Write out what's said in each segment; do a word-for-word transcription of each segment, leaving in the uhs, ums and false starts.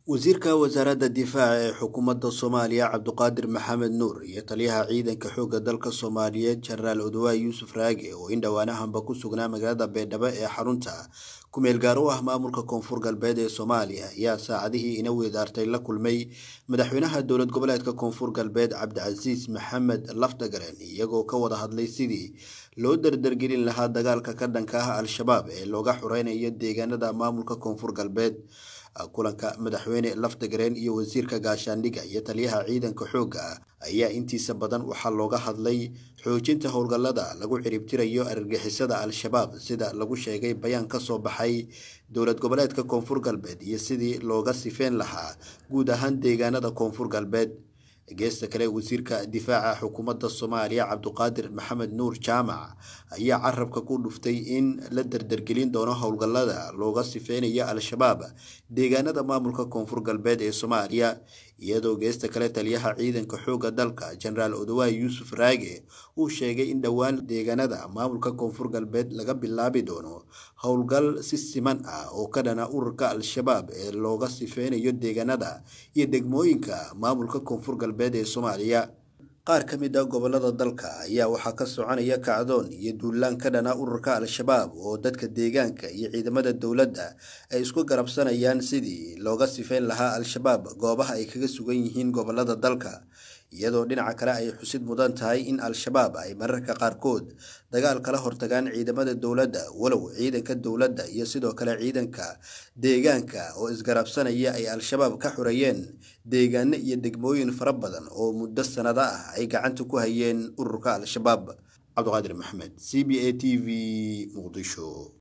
wasiirka wasaaradda difaaca ee xukuumadda Soomaaliya Cabduqaadir Maxamed Nuur iyo taliyaha ciidanka xoogga dalka Soomaaliyeed Generaal Oduwaa Yuusuf Raage oo in dhawaanahanba ku sugnaa magaalada Beedhabo ee xarunta ku meel gaar u ah maamulka Koonfur Galbeed ee Soomaaliya ayaa saacadihii ina weedaartay la kulmay madaxweynaha dowlad goboleedka Koonfur Galbeed Cabdicasiis Maxamed Laftagareen iyagoo ka wada hadlay sidii loo dardargelin lahaa dagaalka ka dhanka ah Al-Shabaab ee looga xureynayo deegaanada maamulka Koonfur Galbeed. kulanka madaxweyne Laftagareen iyo wasiirka gaashaandhigga iyo taliyaha ciidanka xoogga ayaa intiisa badan waxaa looga hadlay xoojinta howlgallada lagu ciribtirayo argagixisada Al-Shabaab sida lagu sheegay bayaan ka soo baxay dowlad goboleedka Koonfur Galbeed iyo sidii looga sifeen lahaa guud ahaan deegaanada Koonfur Galbeed. geesta kale wasiirka difaaca xukuumadda Soomaaliya Cabduqaadir Maxamed Nuur Jaamac ayaa carabka ku dhuftay in la dardargelin doono howlgallada looga sifeynayo Al-Shabaab deegaanada maamulka Koonfur Galbeed ee Soomaaliya iyadoo geesta kale taliyaha ciidanka xoogga dalka Generaal Oduwaa Yuusuf Raage uu sheegay in dhawaan deegaanada maamulka Koonfur Galbeed laga bilaabi doono howlgal si siman ah oo ka dhana ururka Al-Shabaab ee looga sifeynayo deegaanada iyo degmooyinka maamulka Koonfur Galbeed ee Soomaaliya. qaar ka mid ah gobolada dalka ayaa waxaa ka soconaya kacdoon iyo duulaan ka dhana ururka Al-Shabaab oo dadka deegaanka iyo ciidamada dowladda ay isku garabsanayaan sidii looga sifeyn lahaa Al-Shabaab goobaha ay kaga sugan yihiin gobolada dalka iyadoo dhinaca kale ay xusid mudan tahay in Al-Shabaab ay mararka qaarkood dagaal kala hortagaan ciidamada dowladda walow ciidanka dowladda iyo sidoo kale ciidanka deegaanka oo isgarabsanaya ay Al-Shabaab ka xurayeen deegaano iyo degmooyin fara badan oo muddo sanado ah ay gacanta ku hayeen ururka Al-Shabaab. Cabduqaadir Maxamed C B A T V Muqdisho.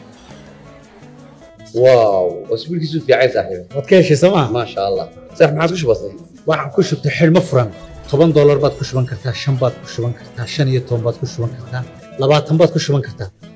واو اسبوعك في عايز صاحبي wadkeeshi sama ما شاء الله صح ما عادش بسيط waxaan ku shubtay xilmo furan toban dollar baad ku shuban kartaa shan baad ku shuban kartaa shan iyo toban baad ku shuban kartaa labaatan baad ku shuban kartaa